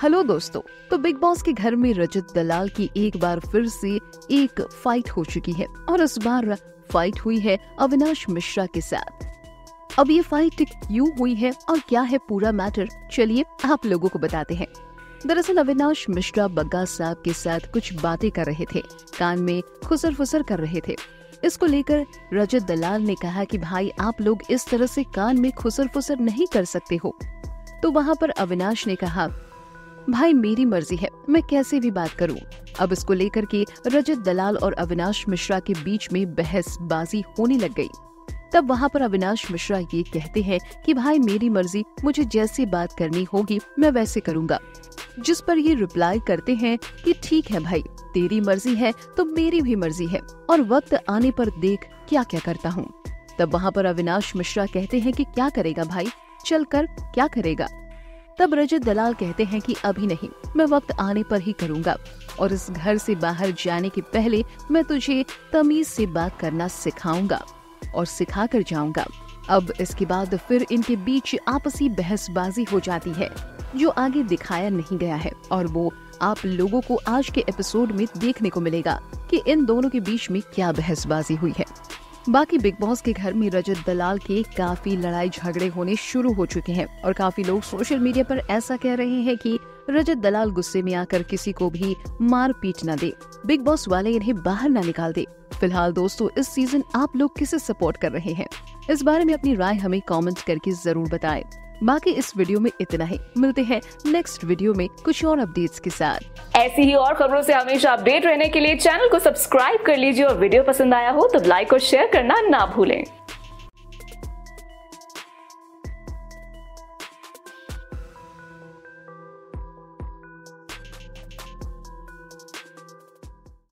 Hello दोस्तों, तो big boss के घर में रजत दलाल की एक बार फिर से एक फाइट हो चुकी है और इस बार फाइट हुई है अविनाश मिश्रा के साथ। अब ये फाइट क्यों हुई है और क्या है पूरा मैटर, चलिए आप लोगों को बताते हैं। दरअसल अविनाश मिश्रा बग्गा साहब के साथ कुछ बातें कर रहे थे, कान में खुसर फुसर कर रहे थे। इसको लेकर रजत दलाल ने कहा कि भाई आप लोग इस तरह से कान में खुसर फुसर नहीं कर सकते हो। तो वहाँ पर अविनाश ने कहा भाई मेरी मर्जी है, मैं कैसे भी बात करूं। अब इसको लेकर के रजत दलाल और अविनाश मिश्रा के बीच में बहसबाजी होने लग गई। तब वहाँ पर अविनाश मिश्रा ये कहते हैं कि भाई मेरी मर्जी, मुझे जैसी बात करनी होगी मैं वैसे करूंगा। जिस पर ये रिप्लाई करते हैं कि ठीक है भाई, तेरी मर्जी है तो मेरी भी मर्जी है और वक्त आने पर देख क्या क्या करता हूँ। तब वहाँ पर अविनाश मिश्रा कहते हैं कि क्या करेगा भाई, चल कर क्या करेगा। तब रजत दलाल कहते हैं कि अभी नहीं, मैं वक्त आने पर ही करूंगा और इस घर से बाहर जाने के पहले मैं तुझे तमीज से बात करना सिखाऊंगा और सिखा कर जाऊंगा। अब इसके बाद फिर इनके बीच आपसी बहसबाजी हो जाती है जो आगे दिखाया नहीं गया है और वो आप लोगों को आज के एपिसोड में देखने को मिलेगा कि इन दोनों के बीच में क्या बहसबाजी हुई है। बाकी बिग बॉस के घर में रजत दलाल के काफी लड़ाई झगड़े होने शुरू हो चुके हैं और काफी लोग सोशल मीडिया पर ऐसा कह रहे हैं कि रजत दलाल गुस्से में आकर किसी को भी मार पीट न दे, बिग बॉस वाले इन्हें बाहर न निकाल दे। फिलहाल दोस्तों, इस सीजन आप लोग किसे सपोर्ट कर रहे हैं, इस बारे में अपनी राय हमें कमेंट करके जरूर बताएं। बाकी इस वीडियो में इतना ही, मिलते हैं नेक्स्ट वीडियो में कुछ और अपडेट्स के साथ। ऐसी ही और खबरों से हमेशा अपडेट रहने के लिए चैनल को सब्सक्राइब कर लीजिए और वीडियो पसंद आया हो तो लाइक और शेयर करना ना भूलें।